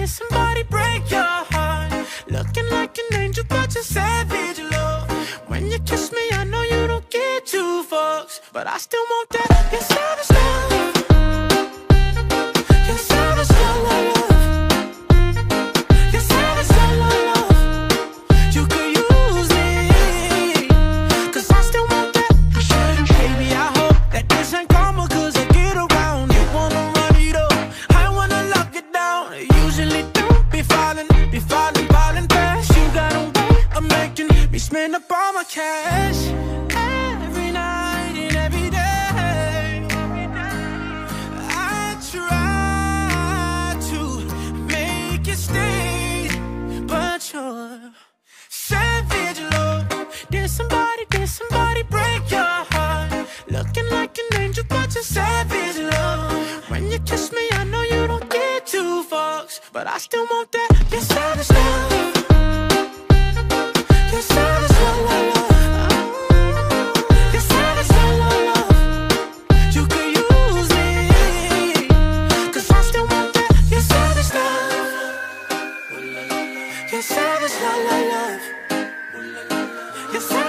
Did somebody break your heart? Looking like an angel, but you're savage, love. When you kiss me, I know you don't get two fucks, but I still want that. You're savage, love. You're savage, love, love, love. You're savage, love, love, love. You could use me, 'cause I still want that. Baby, I hope that this ain't karma, 'cause I get around. You wanna run it up, I wanna lock it down. Usually don't be falling fast. You got a way of making me spend up all my cash. Every night and every day, I try to make you stay, but you're savage, love. Did somebody break your heart? Looking like an angel, but you're savage, love. When you kiss me, I know you don't get two fucks, but I still want that. You're savage, love. You're savage, love, love, love. You're savage, love, love, love. You could use me, 'cause I still want that. You're savage, love. You're savage, love, love, love. You're savage.